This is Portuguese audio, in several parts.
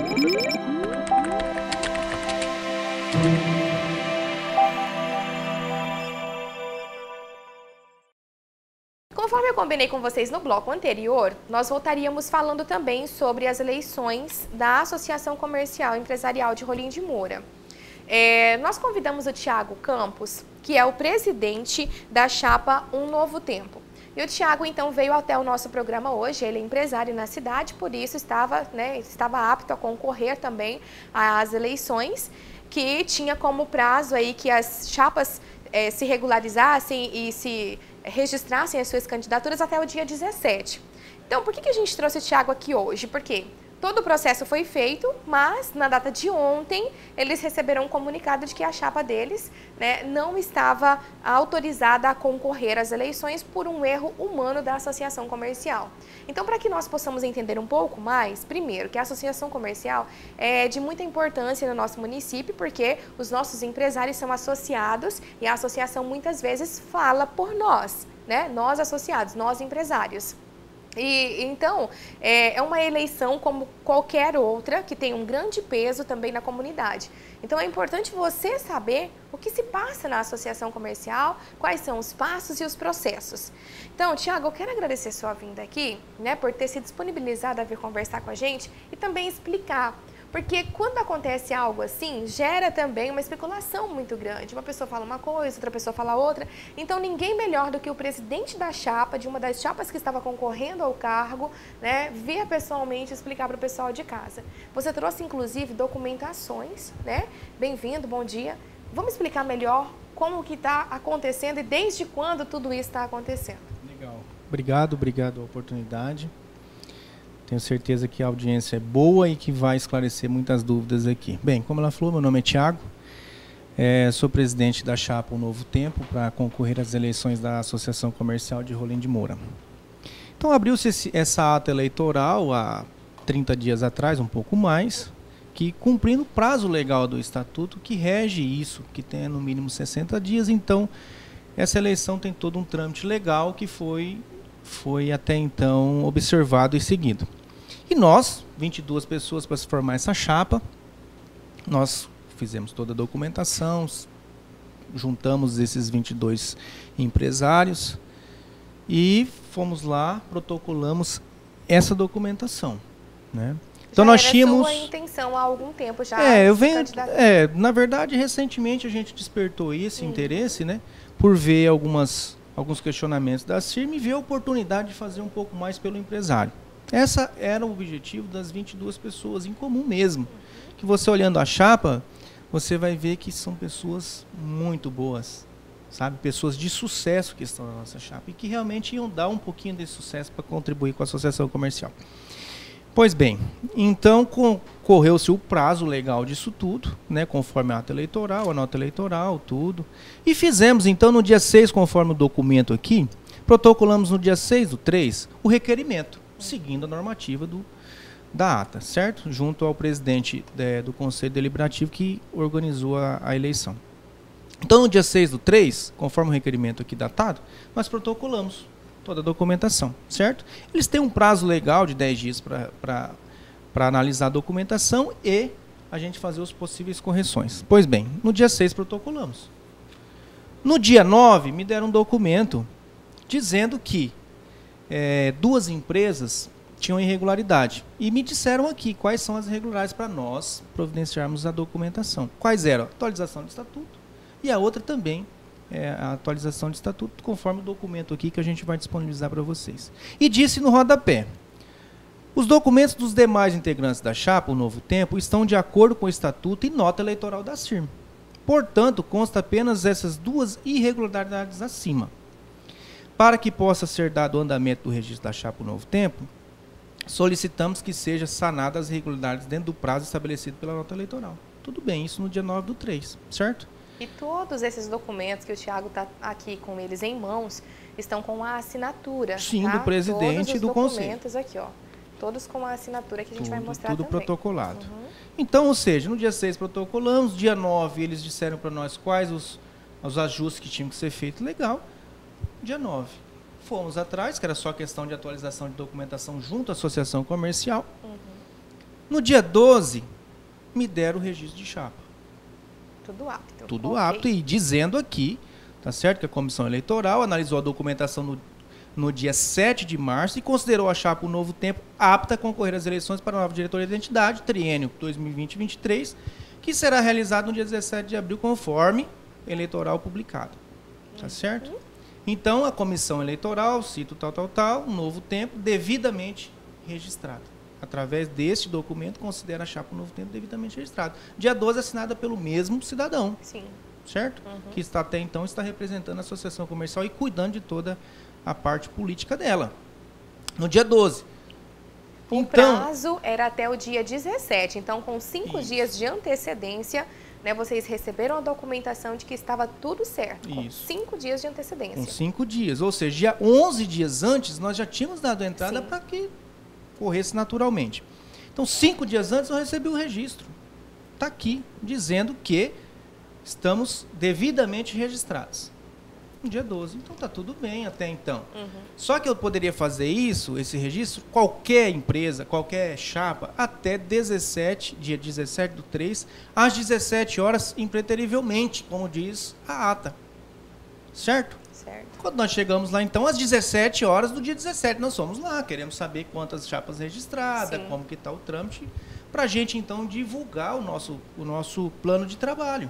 Conforme eu combinei com vocês no bloco anterior, nós voltaríamos falando também sobre as eleições da Associação Comercial e Empresarial de Rolim de Moura. Nós convidamos o Thiago Campos, que é o presidente da chapa Um Novo Tempo. E o Thiago, então, veio até o nosso programa hoje. Ele é empresário na cidade, por isso estava apto a concorrer também às eleições, que tinha como prazo aí que as chapas se regularizassem e se registrassem as suas candidaturas até o dia 17. Então, por que a gente trouxe o Thiago aqui hoje? Porque todo o processo foi feito, mas na data de ontem eles receberam um comunicado de que a chapa deles, não estava autorizada a concorrer às eleições por um erro humano da associação comercial. Então, para que nós possamos entender um pouco mais, primeiro, que a associação comercial é de muita importância no nosso município, porque os nossos empresários são associados e a associação muitas vezes fala por nós, nós associados, nós empresários. E então, é uma eleição como qualquer outra, que tem um grande peso também na comunidade. Então, é importante você saber o que se passa na associação comercial, quais são os passos e os processos. Então, Thiago, eu quero agradecer sua vinda aqui, por ter se disponibilizado a vir conversar com a gente e também explicar. Porque quando acontece algo assim, gera também uma especulação muito grande. Uma pessoa fala uma coisa, outra pessoa fala outra. Então, ninguém melhor do que o presidente da chapa, de uma das chapas que estava concorrendo ao cargo, vir pessoalmente explicar para o pessoal de casa. Você trouxe, inclusive, documentações, Bem-vindo, bom dia. Vamos explicar melhor como que está acontecendo e desde quando tudo isso está acontecendo. Legal. Obrigado a oportunidade. Tenho certeza que a audiência é boa e que vai esclarecer muitas dúvidas aqui. Bem, como ela falou, meu nome é Thiago, sou presidente da chapa Um Novo Tempo para concorrer às eleições da Associação Comercial de Rolim de Moura. Então abriu-se essa ata eleitoral há 30 dias atrás, um pouco mais, que cumprindo o prazo legal do estatuto que rege isso, que tem no mínimo 60 dias, então essa eleição tem todo um trâmite legal que foi até então observado e seguido. E nós, 22 pessoas para se formar essa chapa, nós fizemos toda a documentação, juntamos esses 22 empresários e fomos lá, protocolamos essa documentação, Então nós tínhamos... sua intenção há algum tempo já. Na verdade, recentemente a gente despertou esse interesse, por ver alguns questionamentos da CIRM e ver a oportunidade de fazer um pouco mais pelo empresário. Essa era o objetivo das 22 pessoas, em comum mesmo. Que você olhando a chapa, você vai ver que são pessoas muito boas, sabe? Pessoas de sucesso que estão na nossa chapa e que realmente iam dar um pouquinho desse sucesso para contribuir com a associação comercial. Pois bem, então correu-se o prazo legal disso tudo, conforme a ata eleitoral, a nota eleitoral, tudo. E fizemos, então, no dia 6, conforme o documento aqui, protocolamos no dia 6/3 o requerimento, seguindo a normativa da ata, certo? Junto ao presidente do Conselho Deliberativo que organizou a eleição. Então, no dia 6/3, conforme o requerimento aqui datado, nós protocolamos toda a documentação, certo? Eles têm um prazo legal de 10 dias para analisar a documentação e a gente fazer as possíveis correções. Pois bem, no dia 6 protocolamos. No dia 9, me deram um documento dizendo que 2 empresas tinham irregularidade. E me disseram aqui quais são as irregularidades para nós providenciarmos a documentação. Quais eram? Atualização de estatuto e a outra também a atualização de estatuto, conforme o documento aqui que a gente vai disponibilizar para vocês. E disse no rodapé: os documentos dos demais integrantes da chapa, o Novo Tempo, estão de acordo com o estatuto e nota eleitoral da CIRM. Portanto, consta apenas essas 2 irregularidades acima. Para que possa ser dado o andamento do registro da chapa O Novo Tempo, solicitamos que seja sanadas as irregularidades dentro do prazo estabelecido pela nota eleitoral. Tudo bem, isso no dia 9/3, certo? E todos esses documentos que o Thiago está aqui com eles em mãos estão com a assinatura. Sim, do presidente e do conselho. Todos os documentos aqui, todos com a assinatura que a gente vai mostrar tudo também. Protocolado. Então, ou seja, no dia 6 protocolamos, dia 9 eles disseram para nós quais os ajustes que tinham que ser feitos. Legal. Dia 9. Fomos atrás, que era só questão de atualização de documentação junto à associação comercial. No dia 12, me deram o registro de chapa. Tudo apto. Tudo Ok. apto e dizendo aqui, tá certo, que a Comissão Eleitoral analisou a documentação no dia 7 de março e considerou a chapa O Novo Tempo apta a concorrer às eleições para a nova diretoria de identidade, triênio 2020-2023, que será realizado no dia 17 de abril, conforme eleitoral publicado. Tá certo? Então, a Comissão Eleitoral, cito O Novo Tempo, devidamente registrado. Através deste documento, considera a chapa O Novo Tempo devidamente registrado. Dia 12, assinada pelo mesmo cidadão. Sim. Certo? Que está, até então está representando a associação comercial e cuidando de toda a parte política dela. No dia 12. O prazo era até o dia 17, então com 5 dias de antecedência, né, vocês receberam a documentação de que estava tudo certo. Com 5 dias de antecedência. Com 5 dias, ou seja, dia 11 dias antes, nós já tínhamos dado a entrada para que corresse naturalmente. Então, 5 dias antes eu recebi o registro. Está aqui, dizendo que estamos devidamente registrados. No dia 12. Então tá tudo bem até então. Só que eu poderia fazer isso, esse registro, qualquer empresa, qualquer chapa, até dia 17/3, às 17 horas, impreterivelmente, como diz a ata. Certo? Certo. Quando nós chegamos lá, então, às 17 horas do dia 17, nós fomos lá, queremos saber quantas chapas registradas, como que está o trâmite, para a gente, então, divulgar o nosso plano de trabalho.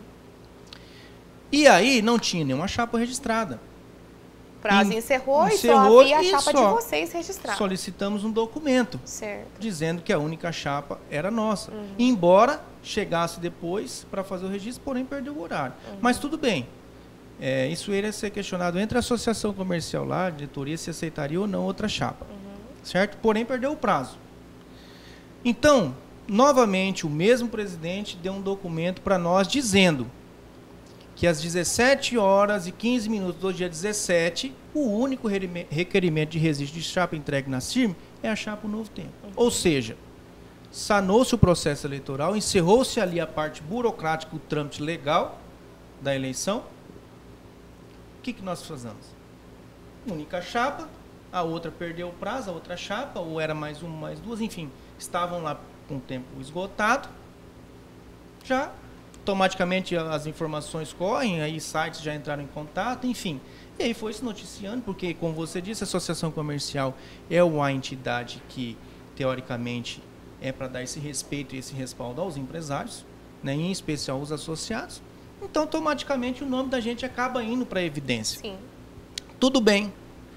E aí não tinha nenhuma chapa registrada. O prazo encerrou e só havia a chapa de vocês registrada. Solicitamos um documento dizendo que a única chapa era nossa. Embora chegasse depois para fazer o registro, porém perdeu o horário. Mas tudo bem. Isso iria ser questionado entre a associação comercial lá, a diretoria, se aceitaria ou não outra chapa. Certo? Porém perdeu o prazo. Então, novamente, o mesmo presidente deu um documento para nós dizendo que às 17 horas e 15 minutos do dia 17, o único requerimento de registro de chapa entregue na CIRM é a chapa O Novo Tempo. Ou seja, sanou-se o processo eleitoral, encerrou-se ali a parte burocrática, o trâmite legal da eleição. O que nós fazemos? Única chapa, a outra perdeu o prazo, a outra chapa, ou era mais uma, mais duas, enfim, estavam lá com o tempo esgotado. Já automaticamente as informações correm, aí sites já entraram em contato, enfim. E aí foi se noticiando, porque, como você disse, a associação comercial é uma entidade que, teoricamente, é para dar esse respeito e esse respaldo aos empresários, né, em especial os associados. Então, automaticamente, o nome da gente acaba indo para a evidência. Sim. Tudo bem.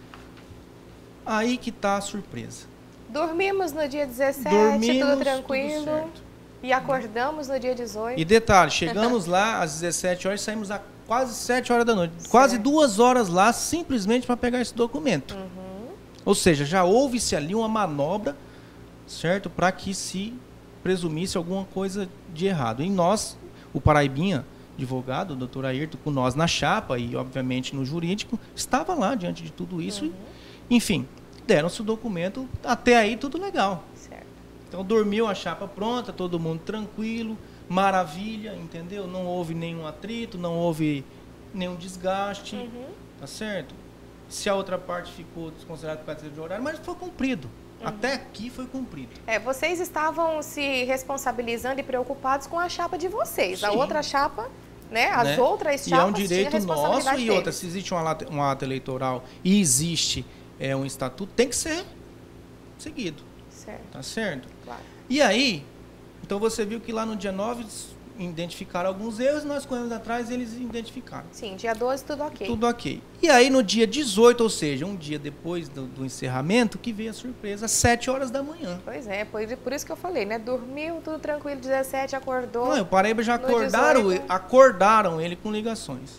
Aí que está a surpresa. Dormimos no dia 17, tudo tranquilo. Tudo certo. E acordamos no dia 18. E detalhe, chegamos lá às 17 horas e saímos às quase 7 horas da noite. Certo. Quase 2 horas lá, simplesmente para pegar esse documento. Ou seja, já houve-se ali uma manobra, certo? Para que se presumisse alguma coisa de errado. E nós, o Paraibinha, advogado, o doutor Ayrton, com nós na chapa e, obviamente, no jurídico, estava lá diante de tudo isso. Enfim, deram-se o documento, até aí tudo legal. Certo. Então, dormiu a chapa pronta, todo mundo tranquilo, maravilha, entendeu? Não houve nenhum atrito, não houve nenhum desgaste, tá certo? Se a outra parte ficou desconsiderada por causa de horário, mas foi cumprido. Até aqui foi cumprido. Vocês estavam se responsabilizando e preocupados com a chapa de vocês. Sim. A outra chapa, né? As outras chapas. E é um direito nosso e outra. Se existe um ato eleitoral e existe um estatuto, tem que ser seguido. Certo. Tá certo? Claro. E aí, então você viu que lá no dia 9 identificaram alguns erros, nós corremos atrás e eles identificaram. Sim, dia 12 tudo ok. Tudo ok. E aí no dia 18, ou seja, um dia depois do encerramento, que veio a surpresa, às 7 horas da manhã. Pois é, por isso que eu falei, né? Dormiu, tudo tranquilo, 17, acordou. Não, o Paraíba já acordaram ele com ligações.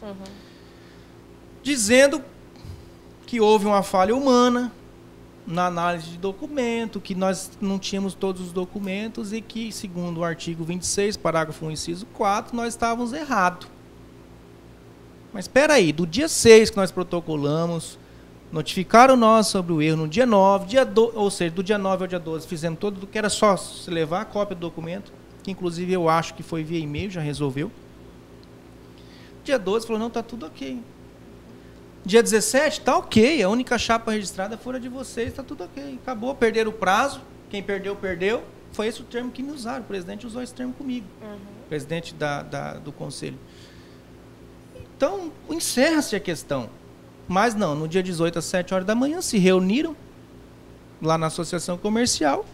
Dizendo que houve uma falha humana na análise de documento, que nós não tínhamos todos os documentos e que, segundo o artigo 26, parágrafo 1, inciso 4, nós estávamos errados. Mas espera aí, do dia 6 que nós protocolamos, notificaram nós sobre o erro no dia 9, ou seja, do dia 9 ao dia 12, fizemos todo o que era só se levar a cópia do documento, que inclusive eu acho que foi via e-mail, já resolveu. Dia 12 falou, não, está tudo ok. Dia 17, tá ok, a única chapa registrada fora de vocês, tá tudo ok. Acabou, perderam o prazo, quem perdeu, perdeu. Foi esse o termo que me usaram. O presidente usou esse termo comigo. O presidente do conselho. Então, encerra-se a questão. Mas não, no dia 18 às 7 horas da manhã, se reuniram lá na associação comercial.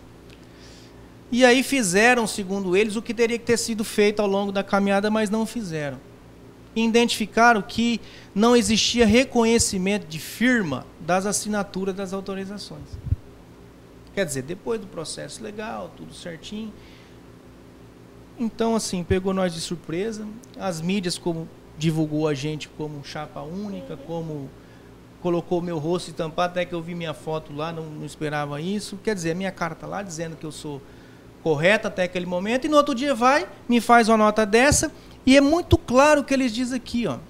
E aí fizeram, segundo eles, o que teria que ter sido feito ao longo da caminhada, mas não fizeram. Identificaram que não existia reconhecimento de firma das assinaturas das autorizações. Quer dizer, depois do processo legal, tudo certinho. Então, assim, pegou nós de surpresa. As mídias como divulgou a gente como chapa única, como colocou meu rosto estampado, até que eu vi minha foto lá, não esperava isso. Quer dizer, a minha cara está lá dizendo que eu sou correta até aquele momento, e no outro dia vai, me faz uma nota dessa. E é muito claro o que eles dizem aqui, ó.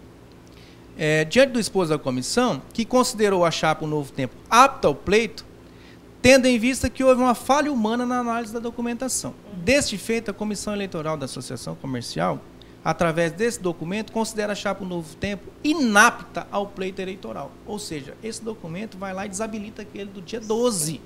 Diante do exposto da comissão, que considerou a chapa O Novo Tempo apta ao pleito, tendo em vista que houve uma falha humana na análise da documentação. Deste feito, a Comissão Eleitoral da Associação Comercial, através desse documento, considera a chapa O Novo Tempo inapta ao pleito eleitoral. Ou seja, esse documento vai lá e desabilita aquele do dia 12.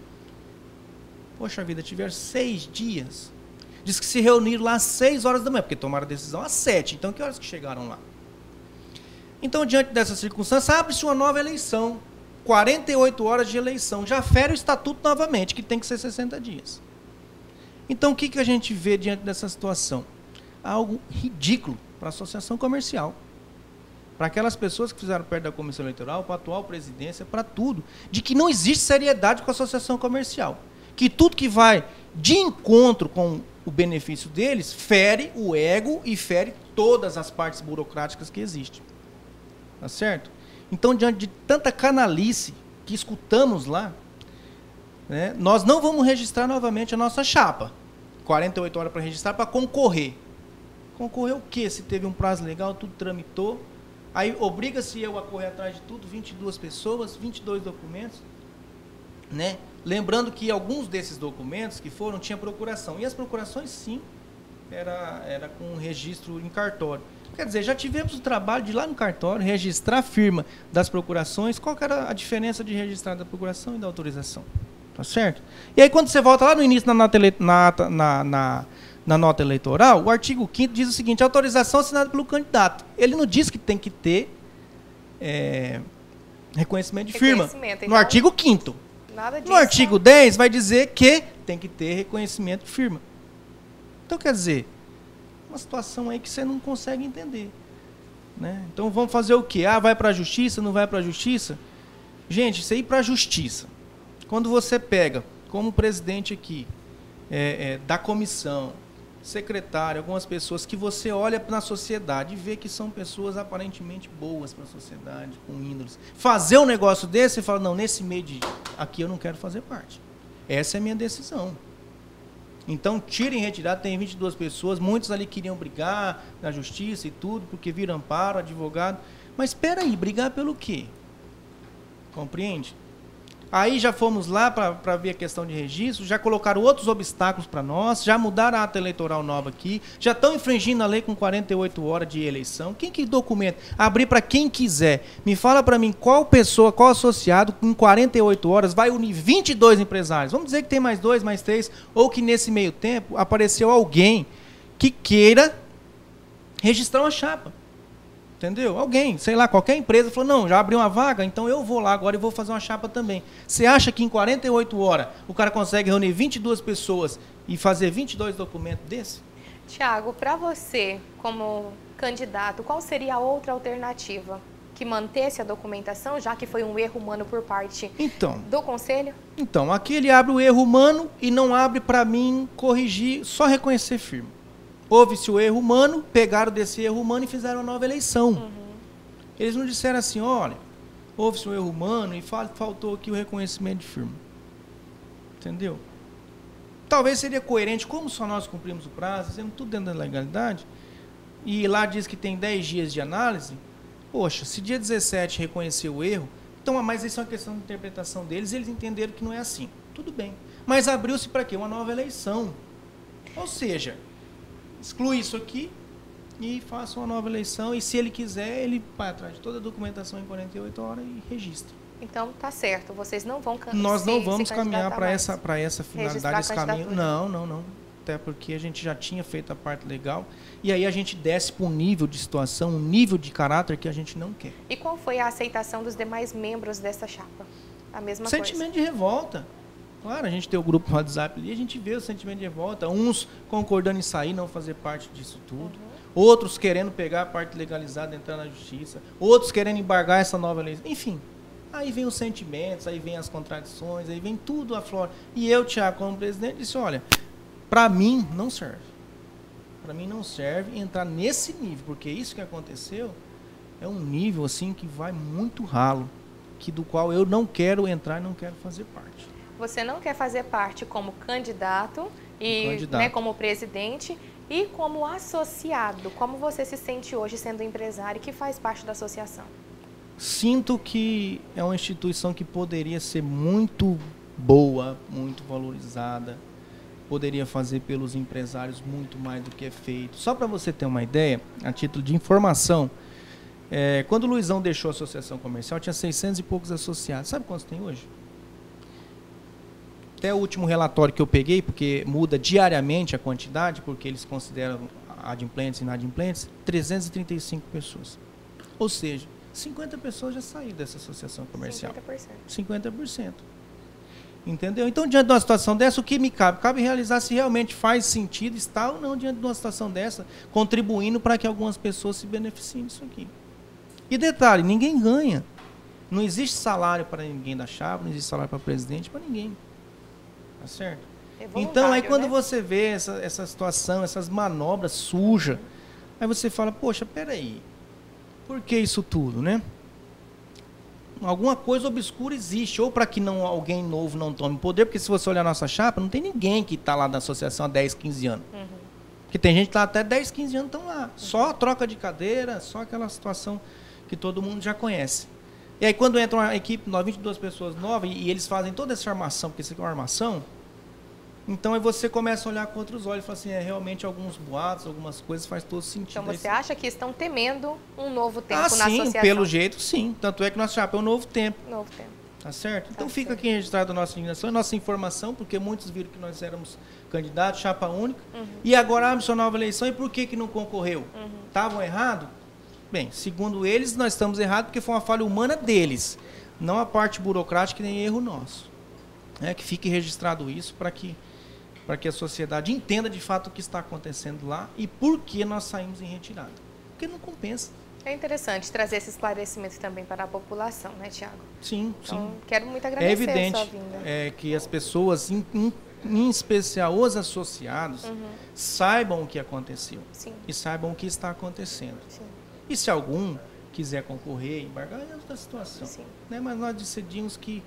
Poxa vida, tiveram 6 dias. Diz que se reuniram lá às 6 horas da manhã, porque tomaram a decisão às 7. Então, que horas que chegaram lá? Então, diante dessa circunstância, abre-se uma nova eleição. 48 horas de eleição. Já fere o estatuto novamente, que tem que ser 60 dias. Então, o que a gente vê diante dessa situação? Algo ridículo para a associação comercial. Para aquelas pessoas que fizeram parte da comissão eleitoral, para a atual presidência, para tudo. De que não existe seriedade com a associação comercial. Que tudo que vai de encontro com o benefício deles fere o ego e fere todas as partes burocráticas que existem. Tá certo? Então, diante de tanta canalice que escutamos lá, né, nós não vamos registrar novamente a nossa chapa. 48 horas para registrar, para concorrer. Concorrer o quê? Se teve um prazo legal, tudo tramitou. Aí obriga-se eu a correr atrás de tudo, 22 pessoas, 22 documentos. Né? Lembrando que alguns desses documentos que foram, tinha procuração. E as procurações, sim, era com registro em cartório. Quer dizer, já tivemos o trabalho de ir lá no cartório, registrar a firma das procurações. Qual que era a diferença de registrar da procuração e da autorização? Tá certo? E aí, quando você volta lá no início na nota eleitoral, o artigo 5º diz o seguinte: autorização assinada pelo candidato. Ele não diz que tem que ter reconhecimento de firma. Então, no artigo 5º. Nada disso. No artigo 10 vai dizer que tem que ter reconhecimento de firma. Então, quer dizer, uma situação aí que você não consegue entender. Né? Então, vamos fazer o quê? Vai para a justiça, não vai para a justiça? Gente, isso aí para a justiça. Quando você pega, como presidente aqui, da comissão, secretário, algumas pessoas que você olha na sociedade e vê que são pessoas aparentemente boas para a sociedade, com índoles. Fazer um negócio desse e falar, não, nesse meio aqui eu não quero fazer parte. Essa é a minha decisão. Então, tirem retirado, tem 22 pessoas, muitos ali queriam brigar na justiça e tudo, porque viram amparo, advogado. Mas espera aí, brigar pelo quê? Compreende? Aí já fomos lá para ver a questão de registro, já colocaram outros obstáculos para nós, já mudaram a ata eleitoral nova aqui, já estão infringindo a lei com 48 horas de eleição. Quem que documenta? Abrir para quem quiser. Me fala para mim qual pessoa, qual associado, em 48 horas vai unir 22 empresários. Vamos dizer que tem mais 2, mais 3, ou que nesse meio tempo apareceu alguém que queira registrar uma chapa. Entendeu? Alguém, sei lá, qualquer empresa falou, não, já abriu uma vaga, então eu vou lá agora e vou fazer uma chapa também. Você acha que em 48 horas o cara consegue reunir 22 pessoas e fazer 22 documentos desse? Tiago, para você, como candidato, qual seria a outra alternativa? Que mantesse a documentação, já que foi um erro humano por parte do Conselho? Então, aqui ele abre o erro humano e não abre para mim corrigir, só reconhecer firme. Houve-se o erro humano, pegaram desse erro humano e fizeram uma nova eleição. Eles não disseram assim, olha, houve-se um erro humano e faltou aqui o reconhecimento de firma. Entendeu? Talvez seria coerente, como só nós cumprimos o prazo, fizemos tudo dentro da legalidade, e lá diz que tem 10 dias de análise, poxa, se dia 17 reconheceu o erro, então, mas isso é uma questão de interpretação deles, eles entenderam que não é assim. Tudo bem. Mas abriu-se para quê? Uma nova eleição. Ou seja, exclui isso aqui e faça uma nova eleição. E se ele quiser, ele vai atrás de toda a documentação em 48 horas e registra. Então tá certo, vocês não vão Nós não vamos caminhar para essa finalidade, esse caminho. Não. Até porque a gente já tinha feito a parte legal. E aí a gente desce para um nível de situação, um nível de caráter que a gente não quer. E qual foi a aceitação dos demais membros dessa chapa? A mesma coisa? Sentimento de revolta. Claro, a gente tem o grupo no WhatsApp ali, a gente vê o sentimento de revolta. Uns concordando em sair, não fazer parte disso tudo. Outros querendo pegar a parte legalizada, entrar na justiça. Outros querendo embargar essa nova lei. Enfim, aí vem os sentimentos, aí vem as contradições, aí vem tudo a flor. E eu, Thiago, como presidente, disse, olha, para mim não serve. Para mim não serve entrar nesse nível, porque isso que aconteceu é um nível assim que vai muito ralo, do qual eu não quero entrar e não quero fazer parte. Você não quer fazer parte como candidato e né, como presidente e como associado. Como você se sente hoje sendo empresário que faz parte da associação? Sinto que é uma instituição que poderia ser muito boa, muito valorizada, poderia fazer pelos empresários muito mais do que é feito. Só para você ter uma ideia, a título de informação, quando o Luizão deixou a associação comercial, tinha 600 e poucos associados. Sabe quantos tem hoje? Até o último relatório que eu peguei, porque muda diariamente a quantidade, porque eles consideram adimplentes e inadimplentes, 335 pessoas. Ou seja, 50 pessoas já saíram dessa associação comercial. 50%. 50%. Entendeu? Então, diante de uma situação dessa, o que me cabe? Cabe realizar se realmente faz sentido estar ou não diante de uma situação dessa, contribuindo para que algumas pessoas se beneficiem disso aqui. E detalhe, ninguém ganha. Não existe salário para ninguém da chapa, não existe salário para presidente, para ninguém. Tá certo? Então, aí quando você vê essa situação, essas manobras sujas, aí você fala, poxa, peraí, por que isso tudo, né? Alguma coisa obscura existe, ou para que alguém novo não tome poder, porque se você olhar a nossa chapa, não tem ninguém que está lá na associação há 10, 15 anos. Porque tem gente que está até 10, 15 anos estão lá. Só troca de cadeira, só aquela situação que todo mundo já conhece. E aí quando entra uma equipe, 22 pessoas novas, e eles fazem toda essa armação, porque isso aqui é uma armação, então aí você começa a olhar com outros olhos e fala assim, realmente alguns boatos, algumas coisas faz todo sentido. Então você acha que estão temendo um novo tempo na sim, associação? Pelo jeito sim. Tanto é que nossa chapa é um novo tempo. Novo tempo. Tá certo? Então fica aqui registrado a nossa indignação, a nossa informação, porque muitos viram que nós éramos candidatos, chapa única, e agora abre sua nova eleição, e por que não concorreu? Estavam errados? Bem, segundo eles, nós estamos errados porque foi uma falha humana deles, não a parte burocrática nem erro nosso. Que fique registrado isso para que a sociedade entenda de fato o que está acontecendo lá e por que nós saímos em retirada. Porque não compensa. É interessante trazer esse esclarecimento também para a população, né, Thiago? Sim, então, quero muito agradecer a sua vinda. É evidente que as pessoas, em especial os associados, saibam o que aconteceu. Sim. E saibam o que está acontecendo. Sim. E se algum quiser concorrer, embargar, é outra situação. Sim. Né? Mas nós decidimos que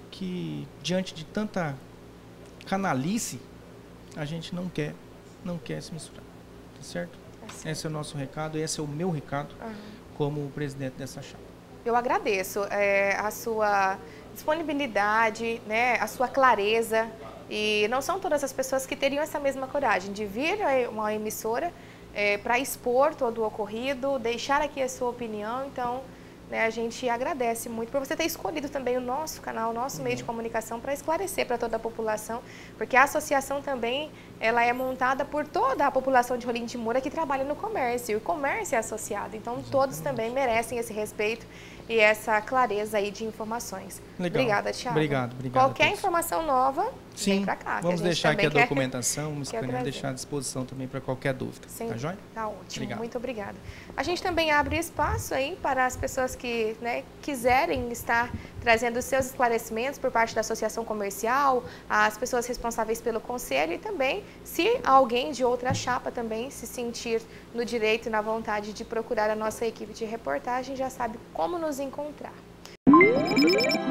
diante de tanta canalice, a gente não quer se misturar. Tá certo? Esse é o nosso recado, esse é o meu recado como presidente dessa chapa. Eu agradeço a sua disponibilidade, né, a sua clareza, e não são todas as pessoas que teriam essa mesma coragem de vir a uma emissora para expor todo o ocorrido, deixar aqui a sua opinião. Então, né, a gente agradece muito por você ter escolhido também o nosso canal, o nosso meio de comunicação para esclarecer para toda a população, porque a associação também ela é montada por toda a população de Rolim de Moura que trabalha no comércio, e o comércio é associado, então todos também merecem esse respeito e essa clareza aí de informações. Legal. Obrigada, Thiago. Obrigado. Qualquer informação nova, vem para cá. Vamos deixar aqui a documentação, vamos deixar à disposição também para qualquer dúvida. Sim, tá joia? Tá ótimo, obrigado. Muito obrigada. A gente também abre espaço aí para as pessoas que quiserem estar trazendo seus esclarecimentos por parte da associação comercial, as pessoas responsáveis pelo conselho, e também se alguém de outra chapa também se sentir no direito e na vontade de procurar a nossa equipe de reportagem, já sabe como nos encontrar.